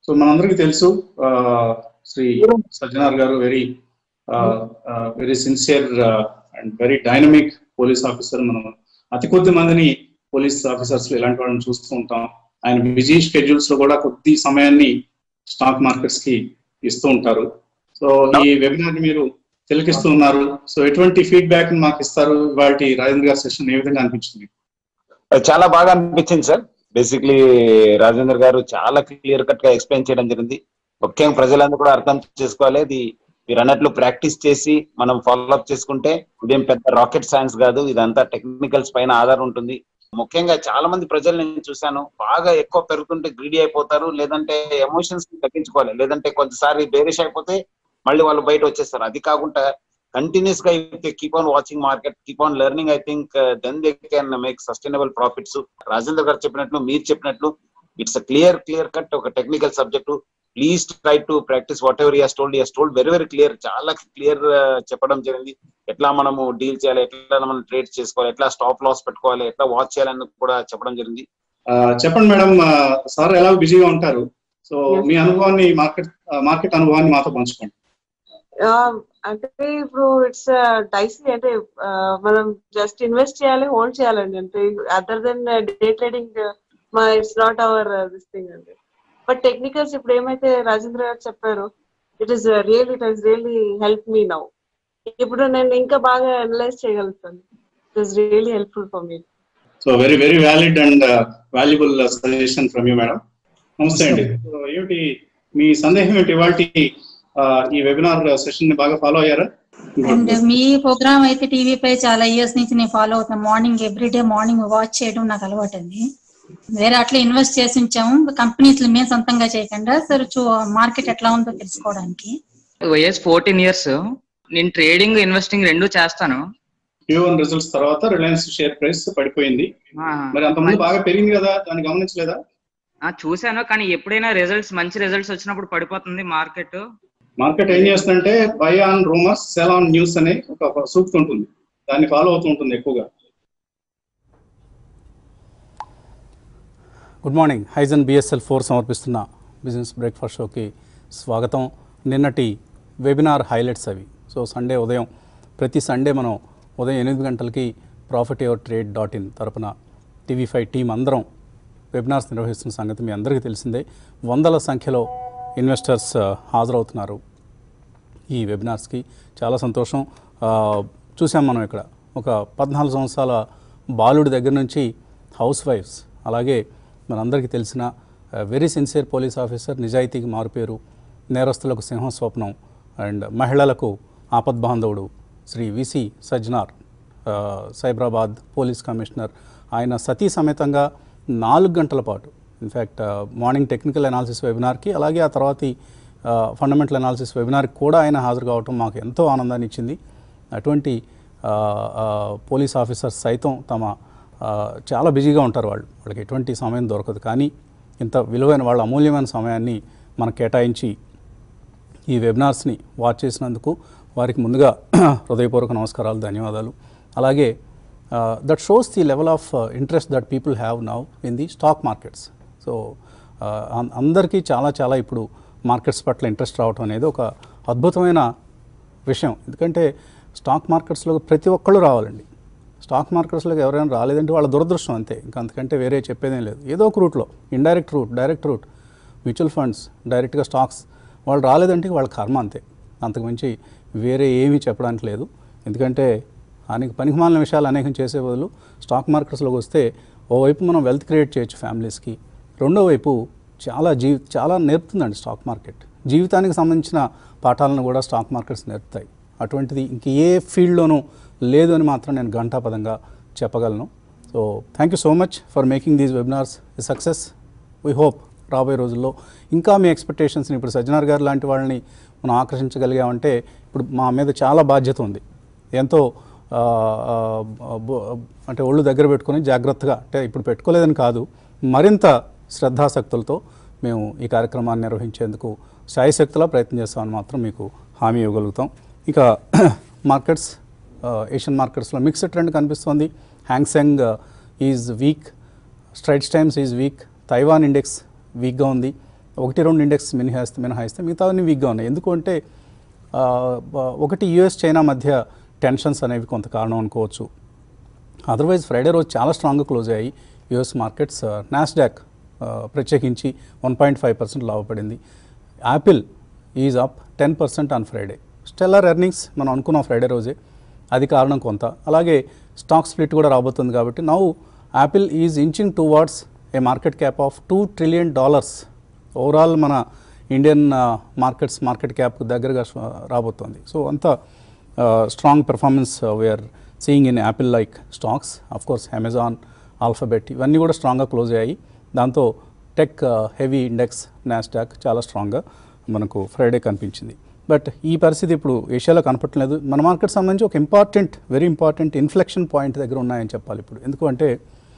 So మనందరికీ తెలుసు శ్రీ సజ్జనార్ గారు very sincere and very dynamic police officer. మనం అతి కొద్ది మందిని పోలీస్ ఆఫీసర్స్ ఇలాంటి వాళ్ళని చూస్తూ ఉంటాం. ఆయన బిజీ షెడ్యూల్స్ లో కూడా కొద్ది సమయాన్ని స్టాక్ మార్కెట్స్ కి ఇస్తూ ఉంటారు. సో ఈ వెబినార్ ని మీరు తిలకిస్తూ ఉన్నారు. సో ఎటువంటి ఫీడ్బ్యాక్ మాకు ఇస్తారు? వాటి రాజేంద్ర గారి సెషన్ ఏ విధంగా అనిపించింది? చాలా బాగా అనిపించింది సార్. బేసిక్లీ రాజేంద్ర గారు చాలా క్లియర్ కట్ గా ఎక్స్ప్లెయిన్ చేయడం జరిగింది. ముఖ్యంగా ప్రజలందరూ కూడా అర్థం చేసుకోవాలి. ఇది మీరు అన్నట్లు ప్రాక్టీస్ చేసి మనం ఫాలోఅప్ చేసుకుంటే ఇదేం పెద్ద రాకెట్ సైన్స్ కాదు, ఇదంతా టెక్నికల్స్ పైన ఆధారం ఉంటుంది. ముఖ్యంగా చాలా మంది ప్రజలు నేను చూశాను, బాగా ఎక్కువ పెరుగుతుంటే గ్రీడీ అయిపోతారు, లేదంటే ఎమోషన్స్ ని తగ్గించుకోవాలి, లేదంటే కొంతసారి బేరిష్ అయిపోతే మళ్ళీ వాళ్ళు బయట వచ్చేస్తారు. అది కాకుండా కంటిన్యూస్ గా keep on watching market, keep on learning, I think then they can make sustainable profits. Rajendra గారు చెప్పినట్లు, మీరు చెప్పినట్లు ఇట్స్ క్లియర్ కట్ ఒక technical subject. Please try to practice whatever he has told very clear, చాలా clear చెప్పడం జరిగింది. ఎట్లా మనము డీల్ చేయాలి, ఎట్లా మనం ట్రేడ్ చేసుకోవాలి, ఎట్లా స్టాప్ లాస్ పెట్టుకోవాలి, ఎట్లా వాచ్ చేయాలని కూడా చెప్పడం జరిగింది. చెప్పండి మేడం, సార్ ఎలా బిజీగా ఉంటారు? సో మీ అనుభవాన్ని, మార్కెట్ అనుభవాన్ని మాతో పంచుకోండి. అంటే ఇప్పుడు ఇట్స్ డైసీ, అంటే మనం జస్ట్ ఇన్వెస్ట్ చేయాలి, హోల్డ్ చేయాలండి. అంటే other than day trading it's not our this thing అండి. బట్ టెక్నికల్స్ ఇప్పుడు ఏమైతే రాజేంద్ర గారు చెప్పారో it is really help me now. ఇప్పుడు నేను ఇంకా బాగా అనలైజ్ చేయగలుగుతాను. It is really helpful for me. So very valid and valuable suggestion from you madam. నమస్తే అండి. ఏమిటి మీ సందేహం ఏంటి? ఇవాళ ఈ వెబినార్ సెషన్ ని బాగా ఫాలో అయ్యారా? అండ్ మీ ప్రోగ్రామ్ అయితే టీవీ పై చాలా ఇయర్స్ నుంచి నేను ఫాలో అవుతాను. మార్నింగ్ ఎవ్రీడే మార్నింగ్ వాచ్ చేయడం నాకు అలవాటు అండి. వేరే అట్లా ఇన్వెస్ట్ చేసి ఉంచాము, కంపెనీస్ మేము సొంతంగా చేయకుండా సార్ మార్కెట్ ఎట్లా ఉందో తెలుసుకోవడానికి. వయసు 14 years. నేను ట్రేడింగ్, ఇన్వెస్టింగ్ రెండు చేస్తాను. Q1 రిజల్ట్స్ తర్వాత రిలయన్స్ షేర్ ప్రైస్ పడిపోయింది. మరి అంతకుముందు బాగా పెరిగింది కదా, దాన్ని గమనించలేదా? చూసాను, కానీ ఎప్పుడైనా మంచి రిజల్ట్స్ వచ్చినప్పుడు పడిపోతుంది మార్కెట్. మార్కెట్ ఏం చేస్తుందంటే buy on rumours, sell on news అనే ఒక సూక్తి ఉంటుంది, దాన్ని ఫాలో అవుతూ ఉంటుంది ఎక్కువగా. Good morning. హైజన్ BSL 4 సమర్పిస్తున్న బిజినెస్ బ్రేక్ఫాస్ట్ షోకి స్వాగతం. నిన్నటి వెబినార్ హైలైట్స్ అవి. సో సండే ఉదయం, ప్రతి సండే మనం ఉదయం 8 గంటలకి profityourtrade.in తరపున TV5 టీం అందరం వెబినార్స్ నిర్వహిస్తున్న సంగతి మీ అందరికీ తెలిసిందే. వందల సంఖ్యలో ఇన్వెస్టర్స్ హాజరవుతున్నారు ఈ వెబినార్స్కి. చాలా సంతోషం. చూసాం మనం ఇక్కడ ఒక 14 సంవత్సరాల బాలుడి దగ్గర నుంచి హౌస్ వైఫ్స్, అలాగే మనందరికీ తెలిసిన వెరీ సిన్సియర్ పోలీస్ ఆఫీసర్, నిజాయితీకి మారుపేరు, నేరస్తులకు సింహస్వప్నం అండ్ మహిళలకు ఆపద్బాంధవుడు Shri VC Sajjanar, Cyberabad police commissioner. ఆయన సతీ సమేతంగా 4 గంటల పాటు, ఇన్ఫ్యాక్ట్ మార్నింగ్ టెక్నికల్ అనాలిసిస్ వెబినార్కి, అలాగే ఆ తర్వాతి ఫండమెంటల్ అనాలిసిస్ వెబినార్కి కూడా ఆయన హాజరు కావటం మాకు ఎంతో ఆనందాన్ని ఇచ్చింది. అటువంటి పోలీస్ ఆఫీసర్స్ సైతం చాలా బిజీగా ఉంటారు. వాళ్ళకి ఎటువంటి సమయం దొరకదు, కానీ ఇంత విలువైన వాళ్ళ అమూల్యమైన సమయాన్ని మనకు కేటాయించి ఈ వెబినార్స్ని వాచ్ చేసినందుకు వారికి ముందుగా హృదయపూర్వక నమస్కారాలు, ధన్యవాదాలు. అలాగే that shows the level of interest that people have now in the stock markets. So అందరికీ చాలా ఇప్పుడు మార్కెట్స్ పట్ల ఇంట్రెస్ట్ రావడం అనేది ఒక అద్భుతమైన విషయం. ఎందుకంటే స్టాక్ మార్కెట్స్లో ప్రతి ఒక్కళ్ళు రావాలండి. స్టాక్ మార్కెట్స్లోకి ఎవరైనా రాలేదంటే వాళ్ళ దురదృష్టం అంతే, ఇంకా అంతకంటే వేరే చెప్పేదేం లేదు. ఏదో ఒక రూట్లో, indirect route, direct route, mutual funds, డైరెక్ట్గా స్టాక్స్, వాళ్ళు రాలేదంటే వాళ్ళ కర్మ అంతే, అంతకుమించి వేరే ఏమీ చెప్పడానికి లేదు. ఎందుకంటే పనికిమాలిన విషయాలు అనేకం చేసే బదులు స్టాక్ మార్కెట్స్లోకి వస్తే ఓవైపు మనం వెల్త్ క్రియేట్ చేయొచ్చు ఫ్యామిలీస్కి, రెండో వైపు చాలా నేర్పుతుందండి స్టాక్ మార్కెట్. జీవితానికి సంబంధించిన పాఠాలను కూడా స్టాక్ మార్కెట్స్ నేర్పుతాయి. అటువంటిది ఇంక ఏ ఫీల్డ్లోనూ లేదు అని మాత్రం నేను ఘంటాపదంగా చెప్పగలను. So thank you so much for making these webinars a success. We hope రాబోయే రోజుల్లో ఇంకా మీ ఎక్స్పెక్టేషన్స్ని, ఇప్పుడు సజ్జనార్ గారు లాంటి వాళ్ళని మనం ఆకర్షించగలిగామంటే ఇప్పుడు మా మీద చాలా బాధ్యత ఉంది. ఎంతో అంటే ఒళ్ళు దగ్గర పెట్టుకొని జాగ్రత్తగా, అంటే ఇప్పుడు పెట్టుకోలేదని కాదు, మరింత శ్రద్ధాశక్తులతో మేము ఈ కార్యక్రమాన్ని నిర్వహించేందుకు శాయశక్తులా ప్రయత్నం చేస్తామని మాత్రం మీకు హామీ ఇవ్వగలుగుతాం. ఇక మార్కెట్స్, ఏషియన్ మార్కెట్స్లో మిక్స్డ్ ట్రెండ్ కనిపిస్తోంది. Hang Seng is weak, Straits Times is weak, Taiwan index వీక్గా ఉంది. 1-2 ఇండెక్స్ మినహాయిస్తే మిగతావన్నీ వీక్గా ఉన్నాయి. ఎందుకంటే ఒకటి యూఎస్ చైనా మధ్య టెన్షన్స్ అనేవి కొంత కారణం అనుకోవచ్చు. అదర్వైజ్ ఫ్రైడే రోజు చాలా స్ట్రాంగ్గా క్లోజ్ అయ్యాయి యూఎస్ మార్కెట్స్. నాస్డాక్ ప్రత్యేకించి 1.5% లాభపడింది. Apple is up 10% on Friday. Stellar earnings మనం అనుకున్నాం ఫ్రైడే రోజే, అది కారణం కొంత. అలాగే స్టాక్ స్ప్లిట్ కూడా రాబోతుంది కాబట్టి now Apple is inching towards a market cap of $2 trillion. Overall మన ఇండియన్ మార్కెట్ క్యాప్ దగ్గరగా రాబోతోంది. సో అంత strong performance we're seeing in Apple like stocks. Of course Amazon, Alphabet ఇవన్నీ కూడా స్ట్రాంగ్గా క్లోజ్ అయ్యాయి. దాంతో టెక్ హెవీ ఇండెక్స్ నాస్డాక్ చాలా స్ట్రాంగ్గా మనకు ఫ్రైడే కనిపించింది. బట్ ఈ పరిస్థితి ఇప్పుడు ఏషియాలో కనపడలేదు. మన మార్కెట్ సంబంధించి ఒక వెరీ ఇంపార్టెంట్ ఇన్ఫ్లెక్షన్ పాయింట్ దగ్గర ఉన్నాయని చెప్పాలి ఇప్పుడు. ఎందుకంటే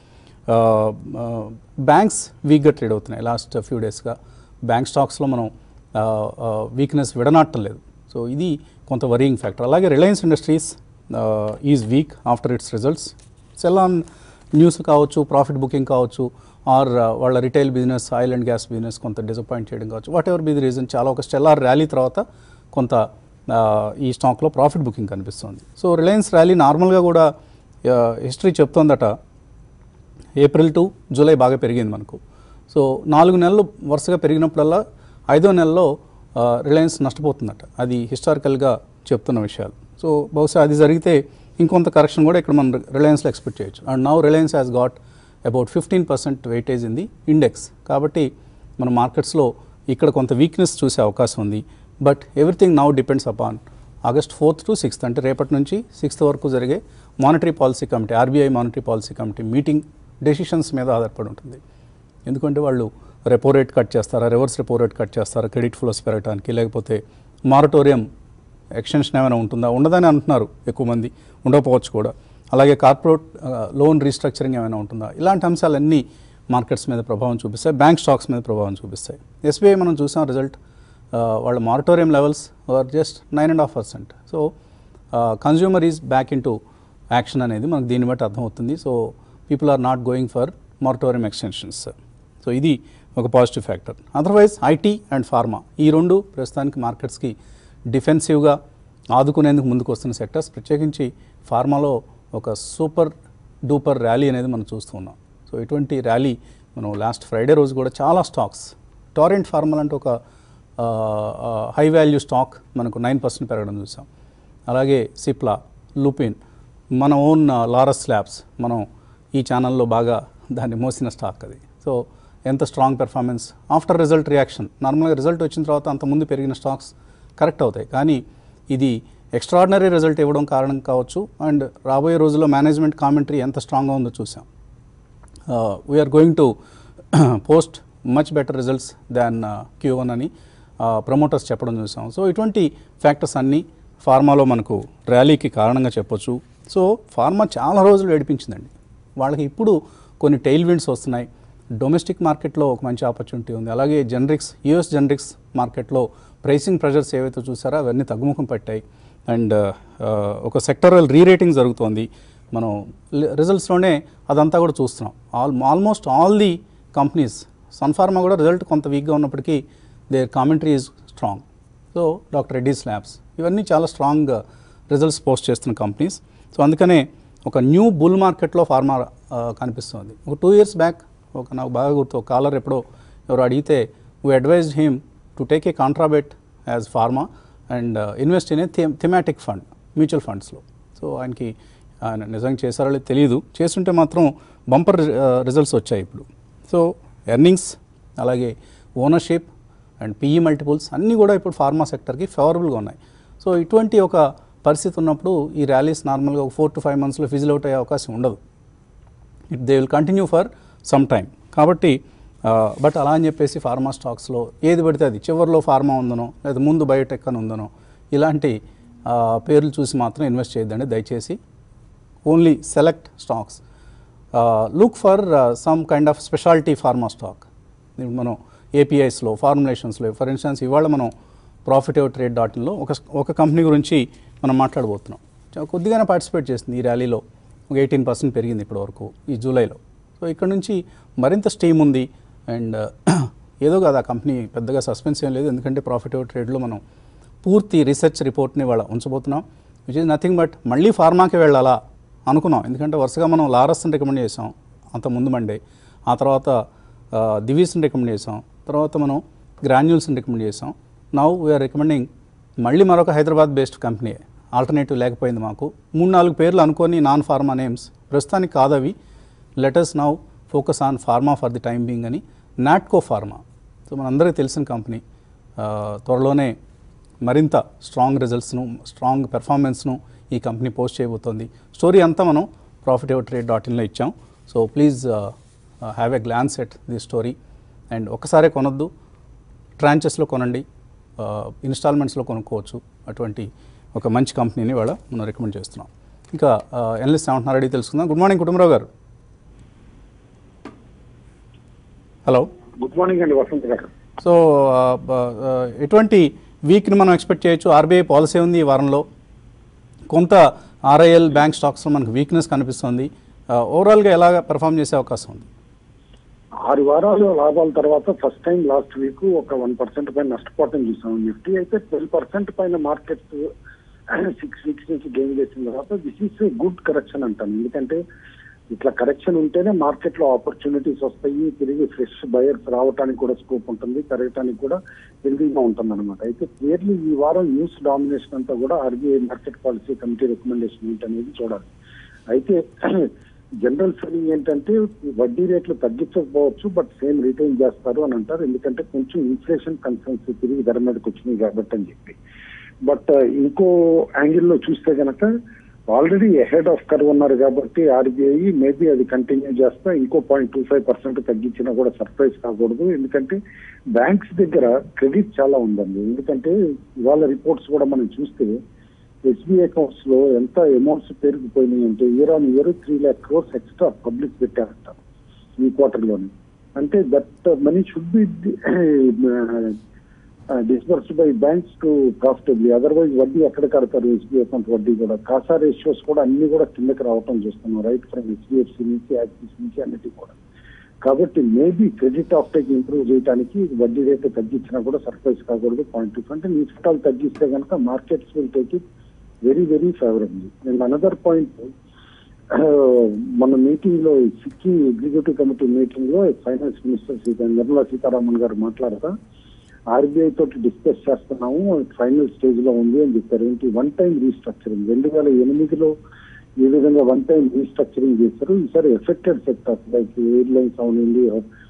బ్యాంక్స్ వీక్గా ట్రేడ్ అవుతున్నాయి లాస్ట్ ఫ్యూ డేస్గా. బ్యాంక్ స్టాక్స్లో మనం వీక్నెస్ విడనాటం లేదు. సో ఇది కొంత వరీయింగ్ ఫ్యాక్టర్. అలాగే Reliance Industries is weak after its results. Sell on news కావచ్చు, ప్రాఫిట్ బుకింగ్ కావచ్చు, ఆర్ వాళ్ళ retail business, oil and gas business కొంత డిసప్పాయింట్ చేయడం కావచ్చు, whatever be the reason, చాలా ఒక స్టెల్లార్ ర్యాలీ తర్వాత కొంత ఈ స్టాక్లో ప్రాఫిట్ బుకింగ్ కనిపిస్తుంది. సో రిలయన్స్ ర్యాలీ నార్మల్గా కూడా హిస్టరీ చెప్తోందట ఏప్రిల్ టు జూలై బాగా పెరిగింది మనకు. సో 4 నెలలు వరుసగా పెరిగినప్పుడల్లా 5వ నెలలో రిలయన్స్ నష్టపోతుందట. అది హిస్టారికల్గా చెప్తున్న విషయాలు. సో బహుశా అది జరిగితే ఇంకొంత కరెక్షన్ కూడా ఇక్కడ మనం రిలయన్స్లో ఎక్స్పెక్ట్ చేయొచ్చు. And now Reliance has got about 15% weightage in the index. కాబట్టి మన మార్కెట్స్లో ఇక్కడ కొంత వీక్నెస్ చూసే అవకాశం ఉంది. But everything now depends upon August 4th to 6th అంటే రేపటి నుంచి 6th వరకు జరిగే monetary policy committee, RBI monetary policy committee meeting decisions మీద ఆధారపడి ఉంటుంది. ఎందుకంటే వాళ్ళు రెపో రేట్ కట్ చేస్తారా, రివర్స్ రెపో రేట్ కట్ చేస్తారా క్రెడిట్ ఫ్లోస్ పెరగడానికి, లేకపోతే మారటోరియం ఎక్స్టెన్షన్ ఏమైనా ఉంటుందా, ఉండదని అంటున్నారు ఎక్కువ మంది, ఉండకపోవచ్చు కూడా. అలాగే కార్పొరేట్ లోన్ రీస్ట్రక్చరింగ్ ఏమైనా ఉంటుందా, ఇలాంటి అంశాలన్నీ మార్కెట్స్ మీద ప్రభావం చూపిస్తాయి, బ్యాంక్ స్టాక్స్ మీద ప్రభావం చూపిస్తాయి. ఎస్బీఐ మనం చూసాం రిజల్ట్, వాళ్ళ moratorium levels are just 9.5%. So consumer is back in to action అనేది మనకు దీన్ని బట్టి అర్థమవుతుంది. So people are not going for moratorium extensions. So ఇది ఒక positive factor. Otherwise IT and pharma ఈ రెండు ప్రస్తుతానికి మార్కెట్స్కి డిఫెన్సివ్గా ఆదుకునేందుకు ముందుకు వస్తున్న సెక్టర్స్. ప్రత్యేకించి ఫార్మాలో ఒక సూపర్ డూపర్ ర్యాలీ అనేది మనం చూస్తూ ఉన్నాం. సో ఇటువంటి ర్యాలీ మనం లాస్ట్ ఫ్రైడే రోజు కూడా చాలా స్టాక్స్, టోరెంట్ ఫార్మల్ అంటే ఒక హై వాల్యూ స్టాక్ మనకు 9% పెరగడం చూసాం. అలాగే సిప్లా, లూపిన్, మన ఓన్ లారస్ ల్యాబ్స్, మనం ఈ ఛానల్లో బాగా దాన్ని మోసిన స్టాక్ అది. సో ఎంత strong performance after result reaction. నార్మల్గా రిజల్ట్ వచ్చిన తర్వాత అంతకుముందు పెరిగిన స్టాక్స్ కరెక్ట్ అవుతాయి, కానీ ఇది ఎక్స్ట్రాడినరీ రిజల్ట్ ఇవ్వడం కారణం కావచ్చు. అండ్ రాబోయే రోజుల్లో మేనేజ్మెంట్ కామెంటరీ ఎంత స్ట్రాంగ్గా ఉందో చూసాం. We're going to post much better results than Q1 అని ప్రమోటర్స్ చెప్పడం చూసాం. సో ఇటువంటి ఫ్యాక్టర్స్ అన్నీ ఫార్మాలో మనకు ర్యాలీకి కారణంగా చెప్పొచ్చు. సో ఫార్మా చాలా రోజులు ఏడిపించిందండి. వాళ్ళకి ఇప్పుడు కొన్ని టెయిల్ విండ్స్ వస్తున్నాయి. డొమెస్టిక్ మార్కెట్లో ఒక మంచి ఆపర్చునిటీ ఉంది. అలాగే జనరిక్స్, యూఎస్ జనరిక్స్ మార్కెట్లో ప్రైసింగ్ ప్రెషర్స్ ఏవైతే చూసారో అవన్నీ తగ్గుముఖం పట్టాయి. అండ్ ఒక సెక్టరల్ రీరేటింగ్ జరుగుతోంది. మనం రిజల్ట్స్లోనే అదంతా కూడా చూస్తున్నాం. Almost all the companies, Sun Pharma కూడా రిజల్ట్ కొంత వీక్గా ఉన్నప్పటికీ their commentary is strong. So doctor Reddy's labs ఇవన్నీ చాలా స్ట్రాంగ్ రిజల్ట్స్ పోస్ట్ చేస్తున్న కంపెనీస్. సో అందుకనే ఒక న్యూ బుల్ మార్కెట్లో ఫార్మా కనిపిస్తుంది. ఒక 2 years బ్యాక్ నాకు బాగా గుర్తు, ఒక కాలర్ ఎప్పుడో ఎవరు అడిగితే we advised him to take a contra bet as pharma and invest in a thematic fund, mutual ఫండ్స్లో. సో ఆయన నిజంగా చేశారో లేదు తెలియదు, చేస్తుంటే మాత్రం బంపర్ రిజల్ట్స్ వచ్చాయి ఇప్పుడు. సో ఎర్నింగ్స్, అలాగే ఓనర్షిప్ అండ్ పిఈ మల్టిపుల్స్ అన్నీ కూడా ఇప్పుడు ఫార్మా సెక్టర్కి ఫేవరబుల్గా ఉన్నాయి. సో ఇటువంటి ఒక పరిస్థితి ఉన్నప్పుడు ఈ ర్యాలీస్ నార్మల్గా ఒక 4 to 5 monthsలో ఫిజిల్ అవుట్ అయ్యే అవకాశం ఉండదు. They will continue for some time. కాబట్టి బట్ అలా అని చెప్పేసి ఫార్మా స్టాక్స్లో ఏది పడితే అది, చివరిలో ఫార్మా ఉందనో లేదా ముందు బయోటెక్ అని ఉందనో ఇలాంటి పేర్లు చూసి మాత్రం ఇన్వెస్ట్ చేయొద్దండి దయచేసి. Only select stocks, look for some kind of speciality pharma stock. మనం ఏపీఐస్లో, ఫార్ములేషన్స్లో, ఫర్ ఇన్స్టెన్స్ ఇవాళ మనం profitavtrade.inలో ఒక కంపెనీ గురించి మనం మాట్లాడబోతున్నాం. కొద్దిగానే పార్టిసిపేట్ చేసింది ఈ ర్యాలీలో, ఒక 18% పెరిగింది ఇప్పటి వరకు ఈ జూలైలో. సో ఇక్కడ నుంచి మరింత స్టీమ్ ఉంది. అండ్ ఏదో కాదు ఆ కంపెనీ పెద్దగా సస్పెన్స్ ఏం లేదు, ఎందుకంటే ప్రాఫిట్ ఓవర్ ట్రేడ్లో మనం పూర్తి రీసెర్చ్ రిపోర్ట్ని వాళ్ళ ఉంచబోతున్నాం. విచ్ ఈజ్ నథింగ్ బట్ మళ్ళీ ఫార్మాకి వెళ్ళాలా అనుకున్నాం, ఎందుకంటే వరుసగా మనం లారస్ని రికమెండ్ చేసాం అంత ముందు మండే, ఆ తర్వాత దివీస్ని రికమెండ్ చేసాం, తర్వాత మనం గ్రాన్యూల్స్ని రికమెండ్ చేసాం. నౌ వీఆర్ రికమెండింగ్ మళ్ళీ మరొక హైదరాబాద్ బేస్డ్ కంపెనీ, ఆల్టర్నేటివ్ లేకపోయింది మాకు. 3-4 పేర్లు అనుకొని నాన్ ఫార్మా నేమ్స్, ప్రస్తుతానికి కాదవి. Let's now focus on pharma for the time being అని నాట్కో ఫార్మా. సో మనందరికీ తెలిసిన కంపెనీ, త్వరలోనే మరింత స్ట్రాంగ్ రిజల్ట్స్ను, స్ట్రాంగ్ పెర్ఫార్మెన్స్ను ఈ కంపెనీ పోస్ట్ చేయబోతోంది. స్టోరీ అంతా మనం profitovertrade.in ఇచ్చాం. So please have a glance at the story. And ఒక్కసారే కొనొద్దు, ట్రాంచెస్లో కొనండి, ఇన్స్టాల్మెంట్స్లో కొనుక్కోవచ్చు. అటువంటి ఒక మంచి కంపెనీని వాళ్ళ మనం రికమెండ్ చేస్తున్నాం. ఇంకా ఎనలిస్ట్ ఏమంటున్నారు అడిగి తెలుసుకుందాం. గుడ్ మార్నింగ్ కుటుంబరావు గారు. హలో, గుడ్ మార్నింగ్ అండి వసంత్ గారు. సో ఎటువంటి వీక్ని మనం ఎక్స్పెక్ట్ చేయొచ్చు? ఆర్బీఐ పాలసీ ఉంది ఈ వారంలో, కొంత ఆర్ఐఎల్ బ్యాంక్ స్టాక్స్లో మనకు వీక్నెస్ కనిపిస్తుంది. ఓవరాల్గా ఎలాగ పెర్ఫామ్ చేసే అవకాశం ఉంది? 6 వారాలు లాభాల తర్వాత ఫస్ట్ టైం లాస్ట్ వీక్ ఒక 1% పైన నష్టపోవటం చూసాం. నిఫ్టీ అయితే 12% పైన మార్కెట్స్ 6 వీక్స్ నుంచి గెయిన్ చేసిన తర్వాత దిస్ ఈస్ గుడ్ కరెక్షన్ అంటాను. ఎందుకంటే ఇట్లా కరెక్షన్ ఉంటేనే మార్కెట్ లో ఆపర్చునిటీస్ వస్తాయి, తిరిగి ఫ్రెష్ బయర్స్ రావడానికి కూడా స్కోప్ ఉంటుంది, పెరగటానికి కూడా హెల్దీగా ఉంటుంది అనమాట. అయితే క్లియర్లీ ఈ వారం న్యూస్ డామినేషన్ అంతా కూడా RBI market policy committee recommendation ఏంటనేది చూడాలి. అయితే జనరల్ ఫీలింగ్ ఏంటంటే వడ్డీ రేట్లు తగ్గించకపోవచ్చు, బట్ సేమ్ రిటైన్ చేస్తారు అని అంటారు. ఎందుకంటే కొంచెం ఇన్ఫ్లేషన్ కన్సర్న్స్ తిరిగి ధర మీదకి వచ్చినాయి కాబట్టి అని చెప్పి. బట్ ఇంకో యాంగిల్లో చూస్తే కనుక ఆల్రెడీ అహెడ్ ఆఫ్ కర్వ్ ఉన్నారు కాబట్టి ఆర్బీఐ మేబీ అది కంటిన్యూ చేస్తా ఇంకో 0.25% తగ్గించినా కూడా సర్ప్రైజ్ కాకూడదు. ఎందుకంటే బ్యాంక్స్ దగ్గర క్రెడిట్ చాలా ఉందండి. ఎందుకంటే ఇవాళ రిపోర్ట్స్ కూడా మనం చూస్తే ఎస్బీఐ అకౌంట్స్ లో ఎంత అమౌంట్స్ పెరిగిపోయినాయి అంటే year on year 3 lakh crores extra public పెట్టారంట ఈ క్వార్టర్లోనే. అంటే that money should be disbursed by banks to profitably, otherwise వడ్డీ ఎక్కడ కడతారు? ఎస్బీఐ అకౌంట్ వడ్డీ కూడా, కాసా రేషియోస్ కూడా అన్ని కూడా కిందకి రావటం చూస్తున్నాం, రైట్ ఫ్రమ్ హెచ్డిఎఫ్సి నుంచి యాక్సిస్ నుంచి అన్నిటి కూడా. కాబట్టి maybe credit offtake improve చేయడానికి వడ్డీ రేటు తగ్గించినా కూడా సర్ప్రైజ్ కాకూడదు. 0.2 అంటే ఈ చట్టాలు తగ్గిస్తే కనుక markets will take it very very favourably. And another point, మన మీటింగ్ లో సిక్కి ఎగ్జిక్యూటివ్ కమిటీ మీటింగ్ లో ఫైనాన్స్ మినిస్టర్ నిర్మలా సీతారామన్ గారు మాట్లాడతా ఆర్బీఐ తోటి డిస్కస్ చేస్తున్నాము, ఫైనల్ స్టేజ్ లో ఉంది అని చెప్పారు. ఏంటి? 1 time రీస్ట్రక్చరింగ్. 2008లో ఈ విధంగా 1 time రీస్ట్రక్చరింగ్ చేశారు. ఈసారి ఎఫెక్టెడ్ సెక్టర్స్ లైక్ ఎయిర్లైన్స్ అవనండి,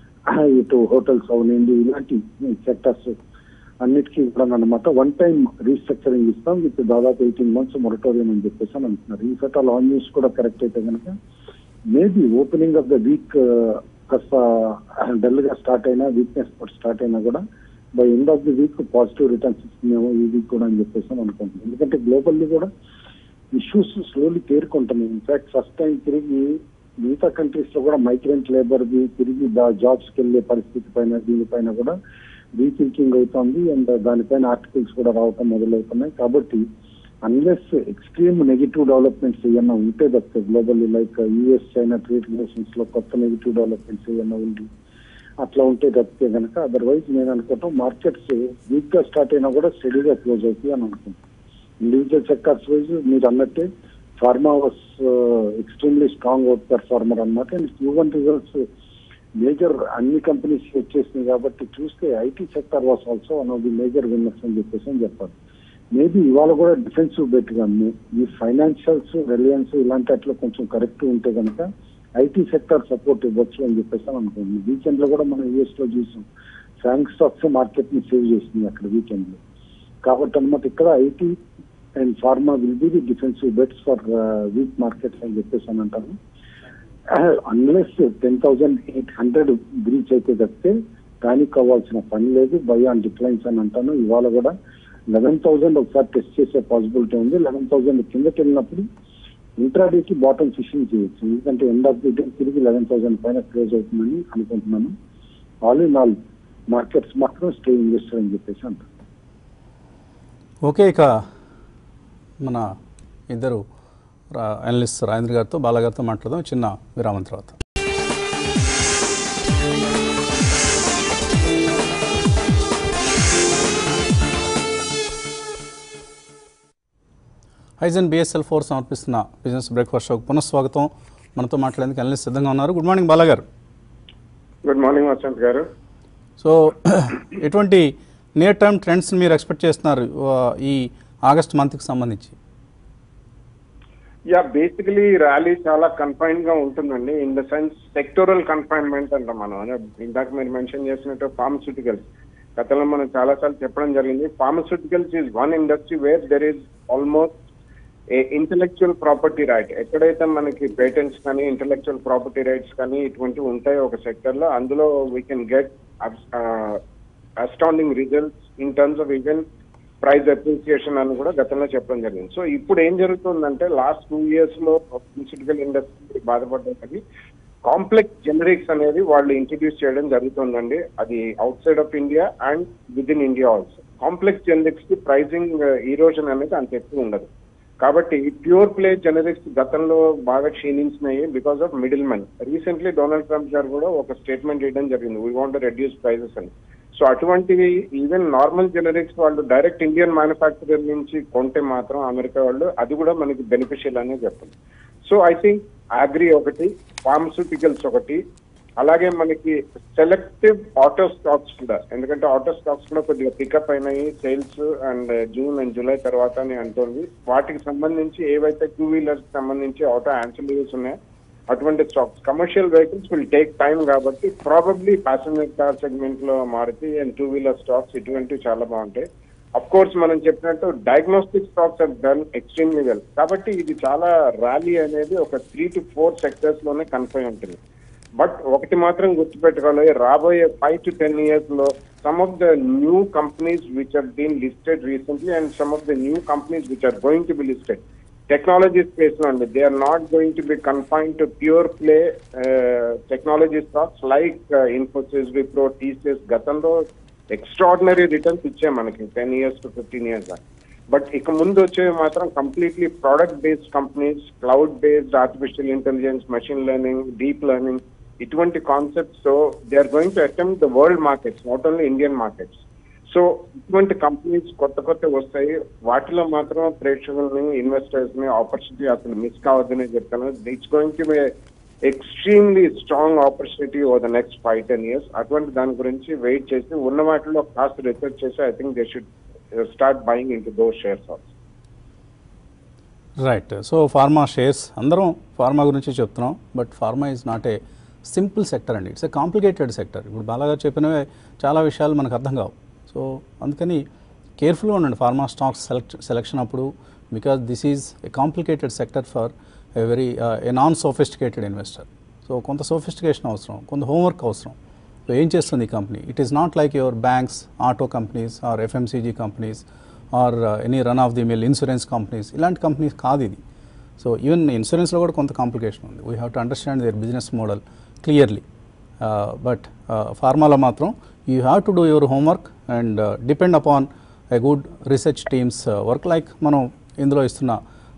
ఇటు హోటల్స్ అవనండి, ఇలాంటి సెక్టర్స్ అన్నిటికీ కూడా అనమాట 1 time రీస్ట్రక్చరింగ్ ఇస్తాం విత్ దాదాపు 18 months మొరటోరియం అని చెప్పేసి అని అంటున్నారు. ఈ సెక్టర్ ఆన్ న్యూస్ కూడా కరెక్ట్ అయితే కనుక maybe opening of the week కాస్త డల్ గా స్టార్ట్ అయినా, వీక్నెస్ స్టార్ట్ అయినా కూడా by end of the week positive returns ఇస్తున్నామో ఈ వీక్ కూడా అని చెప్పేసి అనుకుంటున్నాం. ఎందుకంటే గ్లోబల్లీ కూడా ఇష్యూస్ స్లోలీ తేరుకుంటున్నాయి. ఇన్ఫాక్ట్ ఫస్ట్ టైం తిరిగి మిగతా కంట్రీస్ లో కూడా మైగ్రెంట్ లేబర్ ది తిరిగి జాబ్స్ కి వెళ్లే పరిస్థితి పైన దీనిపైన కూడా రీథింకింగ్ అవుతుంది. అండ్ దానిపైన ఆర్టికల్స్ కూడా రావటం మొదలవుతున్నాయి. కాబట్టి అన్లెస్ ఎక్స్ట్రీమ్ నెగిటివ్ డెవలప్మెంట్స్ ఏమన్నా ఉంటే తప్పితే globally like US China trade relations లో కొత్త నెగిటివ్ డెవలప్మెంట్స్ ఏమన్నా ఉండి అట్లా ఉంటే తప్పితే కనుక అదర్వైజ్ నేను అనుకుంటాం మార్కెట్స్ వీక్ గా స్టార్ట్ అయినా కూడా స్టడీగా క్లోజ్ అవుతాయి అని అనుకుంటాం. ఇండివిజువల్ సెక్టర్స్ వైజ్ మీరు అన్నట్టే pharma was extremely strong outperformer అనమాట. అండ్ Q1 రిజల్ట్స్ మేజర్ అన్ని కంపెనీస్ వచ్చేసినాయి కాబట్టి చూస్తే IT sector was also one of the major winners అని చెప్పేసి అని చెప్పాలి. మేబీ ఇవాళ కూడా డిఫెన్సివ్ బెట్ గా ఈ ఫైనాన్షియల్స్, రిలయన్స్ ఇలాంటి అట్లా కొంచెం కరెక్ట్ ఉంటే కనుక ఐటీ సెక్టర్ సపోర్ట్ ఇవ్వచ్చు అని చెప్పేసి అనుకుంటుంది. వీకెండ్ లో కూడా మనం యూఎస్ లో చూసాం ఫ్యాంక్ స్టాక్స్ మార్కెట్ ని సేవ్ చేసింది అక్కడ వీకెండ్ లో. కాబట్టి అనమాట ఇక్కడ IT and pharma will be the defensive bets for weak markets అని చెప్పేసి అని అంటాను. అన్లెస్ 10,800 బ్రీచ్ అయితే తప్పితే దానికి కావాల్సిన పని లేదు. బై ఆన్ డిక్లైన్స్ అని అంటాను. ఇవాళ కూడా 11,000 ఒకసారి టెస్ట్ చేసే పాసిబిలిటీ ఉంది. 11,000 కిందకి వెళ్ళినప్పుడు ఇంట్రాడేకి బాటమ్ ఫిషింగ్ చేయొచ్చు. ఎందుకంటే ఎండ్ ఆఫ్ ది డే తిరిగి 11,000 పైన క్లోజ్ అవుతుందని అనుకుంటున్నాను. ఆల్ ఇన్ ఆల్ మార్కెట్స్ మాత్రం స్టే ఇన్వెస్టర్ అని చెప్పేసి అంటారు. ఓకే, ఇక మన ఇద్దరు అనలిస్ట్ రాజేంద్ర గారితో, బాలగారితో మాట్లాడదాం చిన్న విరామం తర్వాత. హైజన్ బిఎస్ఎల్ 4 సమర్పిస్తున్న బిజినెస్ బ్రేక్ఫాస్ట్ షోకి పునఃస్వాగతం. మనతో మాట్లాడేందుకు అనలిస్ట్ సిద్ధంగా ఉన్నారు. గుడ్ మార్నింగ్ బాలా గారు. గుడ్ మార్నింగ్ వసంత్ గారు. సో ఎటువంటి నియర్ టర్మ్ ట్రెండ్స్ మీరు ఎక్స్పెక్ట్ చేస్తున్నారు ఈ ఆగస్ట్ మంత్కి సంబంధించి? బేసికలీ ర్యాలీ చాలా కన్ఫైన్ గా ఉంటుందండి. In the sense sectoral confinement అంటాం మనం. ఇందాక మీరు మెన్షన్ చేసినట్టు ఫార్మస్యూటికల్స్, గతంలో మనం చాలా సార్లు చెప్పడం జరిగింది. Pharmaceuticals is one industry where there is almost intellectual property right. ఎక్కడైతే మనకి పేటెంట్స్ కానీ ఇంటెలెక్చువల్ ప్రాపర్టీ రైట్స్ కానీ ఇటువంటివి ఉంటాయో ఒక సెక్టర్ లో, అందులో we can get outstanding results in terms of even price appreciation అని కూడా గతంలో చెప్పడం జరిగింది. సో ఇప్పుడు ఏం జరుగుతుందంటే లాస్ట్ 2 years లో ఫార్మస్యూటికల్ ఇండస్ట్రీ బాధపడ్డానికి కాంప్లెక్స్ జెనరిక్స్ అనేది వాళ్ళు ఇంట్రడ్యూస్ చేయడం జరుగుతుందండి. అది outside of India and within India also. Complex generics కి ప్రైసింగ్ ఈరోజన్ అనేది అంత ఎక్కువ ఉండదు. కాబట్టి ప్యూర్ ప్లే జెనరిక్స్ గతంలో బాగా క్షీణించినాయి because of middlemen. Recently Donald Trump గారు కూడా ఒక స్టేట్మెంట్ ఇవ్వడం జరిగింది, we want to reduce prices అని. సో అటువంటివి ఈవెన్ నార్మల్ జెనరిక్స్ వాళ్ళు డైరెక్ట్ ఇండియన్ మ్యానుఫ్యాక్చరర్ నుంచి కొంటే మాత్రం అమెరికా వాళ్ళు అది కూడా మనకి బెనిఫిషియల్ అనే చెప్పండి. సో ఐ థింక్ అగ్రి ఒకటి, ఫార్మస్యూటికల్స్ ఒకటి, అలాగే మనకి సెలెక్టివ్ ఆటో స్టాక్స్ కూడా, ఎందుకంటే ఆటో స్టాక్స్ కూడా కొద్దిగా పికప్ అయినాయి sales and June and July తర్వాత అని అంటుంది. వాటికి సంబంధించి ఏవైతే 2 wheelers సంబంధించి ఆటో యాన్సిలరీస్ ఉన్నాయో అటువంటి stocks. Commercial vehicles will take time కాబట్టి ప్రాబబ్లీ ప్యాసింజర్ కార్ సెగ్మెంట్ లో మారుతి అండ్ 2 wheeler స్టాక్స్ ఇటువంటివి చాలా బాగుంటాయి. అఫ్ కోర్స్ మనం చెప్పినట్టు diagnostic stocks are done extremely well. కాబట్టి ఇది చాలా ర్యాలీ అనేది ఒక 3 to 4 సెక్టర్స్ లోనే కన్ఫైన్ ఉంటుంది. బట్ ఒకటి మాత్రం గుర్తుపెట్టుకోవాలి, రాబోయే 5 to 10 years లో some of the new companies which are been listed recently and some of the new companies which are going to be listed technology space లో అండి. They are not going to be confine to pure play technology stocks like Infosys, Wipro, TCS. గతంలో extraordinary returns ఇచ్చాయి మనకి 10 years to 15 years. But ఇక ముందు వచ్చేవి మాత్రం completely product based companies, cloud based artificial intelligence, machine learning, deep learning, ఇటువంటి concepts. So they are going to attempt the world markets, not only Indian markets. So ఇటువంటి companies కొత్త వస్తాయి. వాటిలో మాత్రం ప్రేక్షకుల్ని, ఇన్వెస్టర్స్ ని ఆపర్చునిటీ అసలు మిస్ కావద్దని చెప్తాను. It's going to be extremely strong opportunity over the next 5-10 years. అటువంటి దాని గురించి వెయిట్ చేసి ఉన్న వాటిలో కాస్త రీసెర్చ్ చేసి I think they should start buying into those shares also. Right. So pharma shares, అందరం ఫార్మా గురించి చెప్తున్నాం, but pharma is not a simple sector అండి. It's a complicated sector. ఇప్పుడు బాలాగా చెప్పినవే చాలా విషయాలు మనకు అర్థం కావు. సో అందుకని కేర్ఫుల్గా ఉండండి ఫార్మా స్టాక్స్ సెలెక్షన్ అప్పుడు, because this is a complicated sector for a non sophisticated investor. So కొంత సోఫిస్టికేషన్ అవసరం, కొంత హోంవర్క్ అవసరం. సో ఏం చేస్తుంది ఈ company? It is not like your banks, auto companies or FMCG companies or any run of the mill insurance companies. ఇలాంటి companies కాదు ఇది. సో ఈవెన్ ఇన్సూరెన్స్లో కూడా కొంత కాంప్లికేషన్ ఉంది. We have to understand their business model clearly. But ఫార్మాలో మాత్రం you have to do your homework and depend upon a good research teams work, like మనం ఇందులో ఇస్తున్న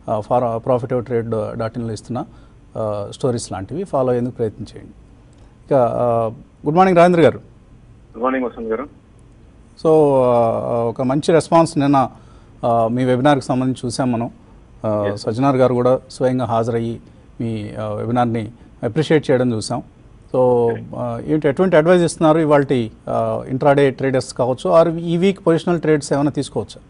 profitoftrade.inలో ఇస్తున్న స్టోరీస్ లాంటివి ఫాలో అయ్యేందుకు ప్రయత్నం చేయండి. ఇక గుడ్ మార్నింగ్ రాజేంద్ర గారు. గుడ్ మార్నింగ్ వసంత్ గారు. సో ఒక మంచి రెస్పాన్స్ నిన్న మీ వెబినార్కి సంబంధించి చూసాం మనం. సజ్జనార్ గారు కూడా స్వయంగా హాజరయ్యి మీ వెబినార్ని అప్రిషియేట్ చేయడం చూసాం. సో ఎటువంటి అడ్వైజ్ ఇస్తున్నారు ఇవాళ ఇంట్రాడే ట్రేడర్స్ కావచ్చు, ఆర్ ఈ వీక్ పొజిషనల్ ట్రేడ్స్ ఏమైనా తీసుకోవచ్చా?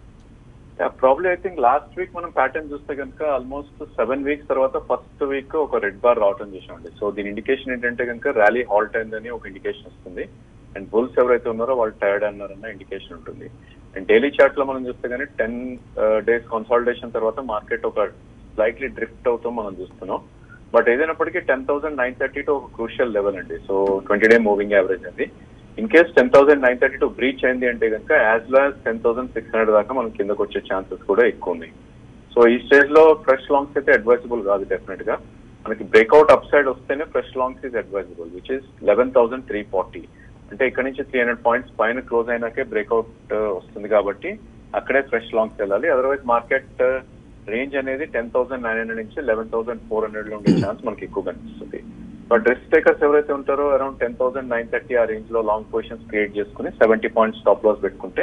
Probably I think last week మనం ప్యాటర్న్ చూస్తే కనుక ఆల్మోస్ట్ 7 weeks తర్వాత ఫస్ట్ వీక్ ఒక రెడ్ బార్ రావడం చేసామండి. సో దీని ఇండికేషన్ ఏంటంటే కనుక ర్యాలీ హాల్ట్ అయిందని ఒక ఇండికేషన్ వస్తుంది. అండ్ బుల్స్ ఎవరైతే ఉన్నారో వాళ్ళు టైర్డ్ అన్నారన్న ఇండికేషన్ ఉంటుంది. అండ్ డైలీ చార్ట్ లో మనం చూస్తే కానీ 10 days కన్సాలిడేషన్ తర్వాత మార్కెట్ ఒక స్లైట్లీ డ్రిఫ్ట్ అవుతాం మనం చూస్తున్నాం. బట్ ఏదైనప్పటికీ 10,932 ఒక క్రూషియల్ లెవెల్ అండి. సో 20-day మూవింగ్ యావరేజ్ అండి. ఇన్ కేస్ 10,932 బ్రీచ్ అయింది అంటే కనుక యాజ్ లో యాజ్ 10,600 దాకా మనం కిందకు వచ్చే ఛాన్సెస్ కూడా ఎక్కువ ఉన్నాయి. సో ఈ స్టేజ్ లో ఫ్రెష్ లాంగ్స్ అయితే అడ్వైజబుల్ కాదు. డెఫినెట్ గా మనకి బ్రేక్అవుట్ అప్ సైడ్ వస్తేనే fresh longs is advisable, which is 11,340. అంటే ఇక్కడ నుంచి 300 points పైన క్లోజ్ అయినాకే బ్రేక్అవుట్ వస్తుంది కాబట్టి అక్కడే ఫ్రెష్ లాంగ్స్ వెళ్ళాలి. అదర్వైజ్ మార్కెట్ రేంజ్ అనేది 10,900 నుంచి 11,400 లో ఉండే ఛాన్స్ మనకి ఎక్కువ కనిపిస్తుంది. బట్ రిస్క్ టేకర్స్ ఎవరైతే ఉంటారో అరౌండ్ 10,930 ఆ రేంజ్ లో లాంగ్ పొజిషన్స్ క్రియేట్ చేసుకుని 70 points స్టాప్ లాస్ పెట్టుకుంటే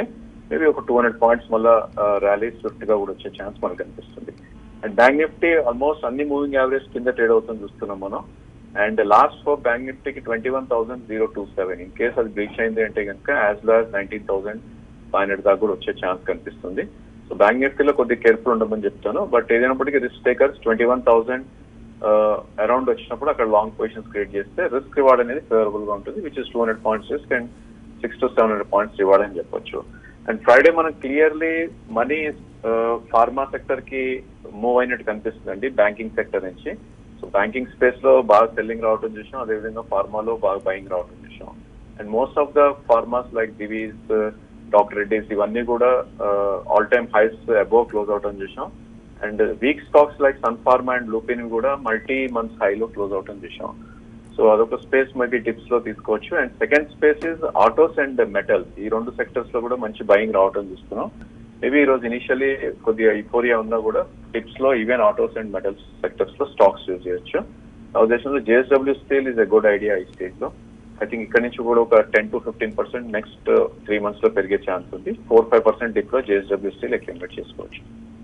మేబీ ఒక 200 పాయింట్స్ మళ్ళీ ర్యాలీ స్విఫ్ట్ గా కూడా వచ్చే ఛాన్స్ మనకు కనిపిస్తుంది. అండ్ బ్యాంక్ నిఫ్టీ ఆల్మోస్ట్ అన్ని మూవింగ్ యావరేజ్ కింద ట్రేడ్ అవుతుంది చూస్తున్నాం మనం. అండ్ లాస్ట్ ఫోర్ బ్యాంక్ నిఫ్టీకి 21,027. ఇన్ కేస్ అది బ్రీచ్ అయింది అంటే కనుక యాజ్ లో యాజ్ 19,500 దాకా కూడా వచ్చే ఛాన్స్ కనిపిస్తుంది. సో బ్యాంక్ నిఫ్టీలో కొద్దిగా కేర్ఫుల్ ఉండమని చెప్తాను. బట్ ఏదైనప్పటికీ రిస్క్ టేకర్స్ 21,000 అరౌండ్ వచ్చినప్పుడు అక్కడ లాంగ్ పొజిషన్స్ క్రియేట్ చేస్తే రిస్క్ రివార్డ్ అనేది ఫేవరబుల్ గా ఉంటుంది, which is 200 points risk and 600 to 700 points reward అని చెప్పొచ్చు. అండ్ ఫ్రైడే మనం క్లియర్లీ మనీ ఫార్మా సెక్టర్ కి మూవ్ అయినట్టు కనిపిస్తుందండి బ్యాంకింగ్ సెక్టర్ నుంచి. సో బ్యాంకింగ్ స్పేస్ లో బాగా సెల్లింగ్ రావడం చూసాం, అదేవిధంగా ఫార్మాలో బాగా బయింగ్ రావడం చూసాం. And most of the pharmas like Divi's, doctor Reddy's ఇవన్నీ కూడా all time highs above close అవడం చూసాం. And weak stocks like Sun Pharma and Lupin కూడా మల్టీ మంత్స్ హైలో క్లోజ్ అవడం చూసాం. సో అదొక స్పేస్ మేబీ టిప్స్ లో తీసుకోవచ్చు. And second space is autos and metals. ఈ రెండు సెక్టర్స్ లో కూడా మంచి బయింగ్ రావడం చూస్తున్నాం. మేబీ ఈ రోజు ఇనిషియల్లీ కొద్దిగా ఇఫోరియా ఉన్నా కూడా టిప్స్ లో even autos and metals sectors లో స్టాక్స్ యూజ్ చేయొచ్చు. నా ఉద్దేశంలో JSW steel is a good idea ఈ స్టేజ్ లో. ఐ థింక్ ఇక్కడ నుంచి కూడా ఒక 10 to 15% నెక్స్ట్ 3 months లో పెరిగే ఛాన్స్ ఉంది. 4-5% డిప్ లో JSW స్టీల్ అక్యుములేట్ చేసుకోవచ్చు.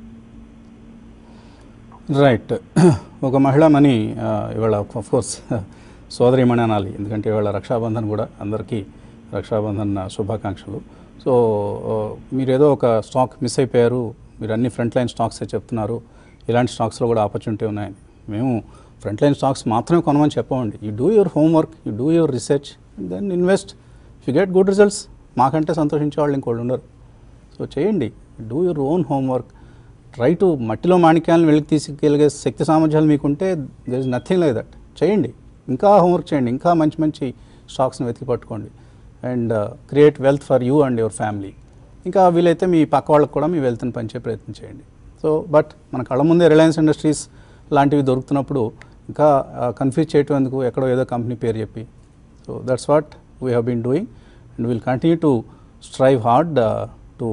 రైట్. ఒక మహిళా మనీ ఇవాళ ఆఫ్కోర్స్ సోదరిమణి అనాలి, ఎందుకంటే ఇవాళ రక్షాబంధన్ కూడా, అందరికీ రక్షాబంధన్ శుభాకాంక్షలు. సో మీరు ఏదో ఒక స్టాక్ మిస్ అయిపోయారు, మీరు అన్ని ఫ్రంట్ లైన్ స్టాక్సే చెప్తున్నారు, ఇలాంటి స్టాక్స్లో కూడా ఆపర్చునిటీ ఉన్నాయని. మేము ఫ్రంట్ లైన్ స్టాక్స్ మాత్రమే కొనమని చెప్పమండి. You do your homework, you do your research and then invest. If you get good results, మాకంటే సంతోషించే వాళ్ళు ఇంకోళ్ళు ఉండరు. సో చేయండి, do your own homework. Try to మట్టిలో మాణిక్యాలను వెలికి తీసుకెళ్ళగే శక్తి సామర్థ్యాలు మీకుంటే there is nothing like that. చేయండి, ఇంకా హోంవర్క్ చేయండి, ఇంకా మంచి మంచి స్టాక్స్ని వెతికి పట్టుకోండి and create wealth for you and your family. ఇంకా వీలైతే మీ పక్క వాళ్ళకు కూడా మీ వెల్త్ని పంచే ప్రయత్నం చేయండి. సో బట్ మన కళ్ళ ముందే రిలయన్స్ ఇండస్ట్రీస్ లాంటివి దొరుకుతున్నప్పుడు ఇంకా కన్ఫ్యూజ్ చేయటం ఎందుకు, ఎక్కడో ఏదో కంపెనీ పేరు చెప్పి. So that's what we have been doing and will continue to strive hard to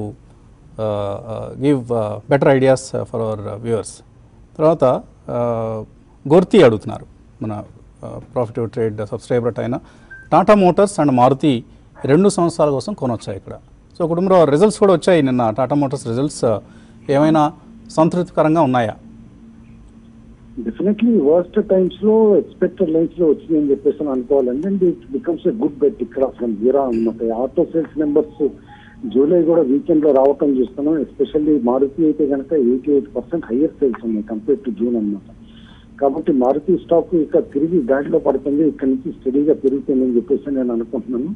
give better ideas for our viewers. తర్వాత గోర్తి అడుగుతున్నారు మన ప్రాఫిటివ్ ట్రేడ్ సబ్స్క్రైబర్ అయిన టాటా మోటార్స్ అండ్ మారుతి 2 సంవత్సరాల కోసం కొనొచ్చాయి ఇక్కడ. సో కుటుంబంలో రిజల్ట్స్ కూడా వచ్చాయి నిన్న. టాటా మోటార్స్ రిజల్ట్స్ ఏమైనా సంతృప్తికరంగా ఉన్నాయా? డెఫినెట్లీ వర్స్ట్ టైమ్స్ లో ఎక్స్పెక్టెడ్ లైన్స్ లో వచ్చిందని చెప్పేసి అనుకోవాలండి. And it becomes a good bet ఇక్కడ ఫ్రమ్ జీరా అనమాట. ఆటో సేల్స్ నెంబర్స్ జూలై కూడా వీకెండ్ లో రావటం చూస్తున్నాం. ఎస్పెషల్లీ మారుతి అయితే కనుక 88% హయ్యర్ సేల్స్ ఉన్నాయి కంపేర్ టు జూన్ అనమాట. కాబట్టి మారుతి స్టాక్ ఇక్కడ తిరిగి గాడిలో పడుతుంది, ఇక్కడ నుంచి స్టడీగా పెరుగుతుందని చెప్పేసి నేను అనుకుంటున్నాను.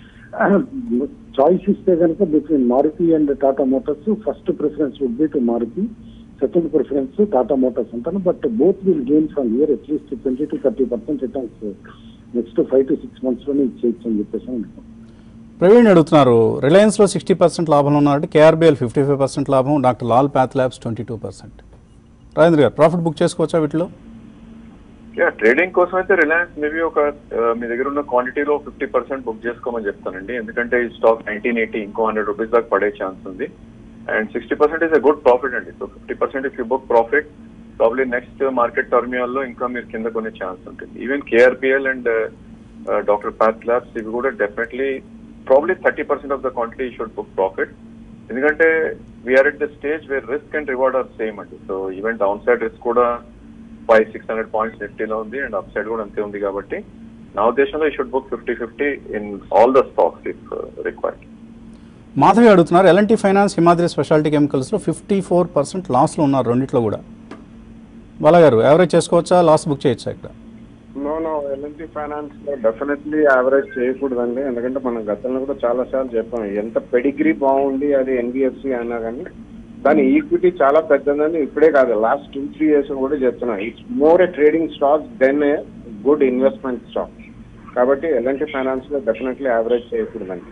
చాయిస్ ఇస్తే కనుక between Maruti and Tata Motors, first preference would be to Maruti, second preference Tata Motors అంటాను. But both will gain from year at least 20 to 30% రిటర్న్స్ నెక్స్ట్ 5 to 6 months లోనే ఇచ్చేయచ్చు అని చెప్పేసి అనుకుంటున్నాను. ప్రవీణ్ అడుగుతున్నారు, రిలయన్స్లో 60% లాభంలో ఉన్నారంటే KRBL 55% లాభం, doctor Lal path labs 22%. Rajendra గారు ప్రాఫిట్ బుక్ చేసుకోవచ్చా వీటిలో? ట్రేడింగ్ కోసం అయితే రిలయన్స్ మేబీ ఒక మీ దగ్గర ఉన్న క్వాంటిటీలో 50% బుక్ చేసుకోమని చెప్తానండి. ఎందుకంటే ఈ స్టాక్ 1980 ఇంకో 100 రూపీస్ దాకా పడే ఛాన్స్ ఉంది. And 60% is a good profit అండి. So 50% if you book profit probably next market terminal లో ఇంకా మీరు కింద కొనే ఛాన్స్ ఉంటుంది. Even KRBL and doctor path labs ఇవి కూడా definitely probably 30% of the quantity should book profit. ఎందుకంటే we are at the stage where risk and reward are same అండి. So even downside risk కూడా 500-600 పాయింట్స్ నిఫ్టీలో ఉంది and up side కూడా అంతే ఉంది. కాబట్టి నా ఉద్దేశంలో ఈ should book 50-50 in all the stocks if required. Madhavi అడుగుతున్నారు, L&T ఫైనాన్స్, హిమాద్రి స్పెషాలిటీ కెమికల్స్లో 54% లాస్లో ఉన్నారు రెండిట్లో కూడా. బాలా గారు యావరేజ్ చేసుకోవచ్చా, లాస్ బుక్ చేయొచ్చా ఇక్కడ? నో L&T ఫైనాన్స్ లో డెఫినెట్లీ యావరేజ్ చేయకూడదండి. ఎందుకంటే మనం గతంలో కూడా చాలా సార్లు చెప్పాం, ఎంత పెడిగ్రీ బాగుంది అది NBFC అయినా కానీ దాని ఈక్విటీ చాలా పెద్దదని ఇప్పుడే కాదు లాస్ట్ 2-3 years కూడా చెప్తున్నా. It's more a trading stock then a good investment stock. కాబట్టి L&T ఫైనాన్స్ లో డెఫినెట్లీ యావరేజ్ చేయకూడదండి.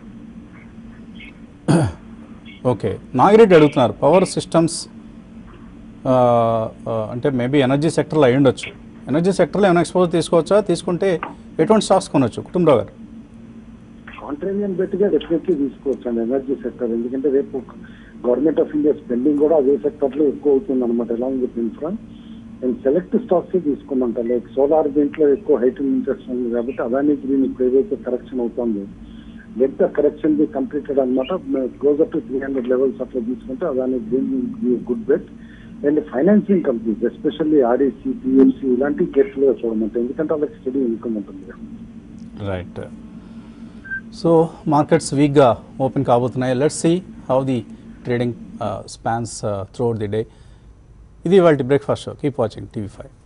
ఓకే, నాగిరెడ్డి అడుగుతున్నారు, పవర్ సిస్టమ్స్ అంటే మేబీ ఎనర్జీ సెక్టర్లో అయి ఉండొచ్చు. ఎనర్జీ సెక్టర్లో ఏమైనా ఎక్స్పోజర్ తీసుకోవచ్చా, తీసుకుంటే ఎటువంటి స్టాక్స్ కొనొచ్చు? కుటుంబరావు గారు. కాంట్రేనియన్ బెట్గా డెఫినెట్లీ తీసుకోవచ్చు అండి ఎనర్జీ సెక్టర్. ఎందుకంటే రేపు గవర్నమెంట్ ఆఫ్ ఇండియా స్పెండింగ్ కూడా అదే సెక్టర్లో ఎక్కువ అవుతుంది అనమాట, along with infra. And select stocks తీసుకోమంటారు. లైక్ సోలార్ దీంట్లో ఎక్కువ హైట్ ఇంట్రెస్ట్ ఉంది కాబట్టి అదాని గ్రీన్ ఇప్పుడు ఏదైతే కరెక్షన్ అవుతుందో let the correction be completed అనమాట. క్లోజర్ టు 300 లెవెల్స్ అట్లా తీసుకుంటే Adani good bet. And financing companies especially REC, PMC ఇలాంటివి కేర్ఫుల్ గా చూడమంటే, ఎందుకంటే వాళ్ళకి స్టడీ ఇన్కమ్ ఉంటుంది. రైట్. సో మార్కెట్స్ వీక్గా ఓపెన్ కాబోతున్నాయి. Let's see how the trading spans throughout the day. ఇది ఇవాల్టి breakfast show. Keep watching TV5.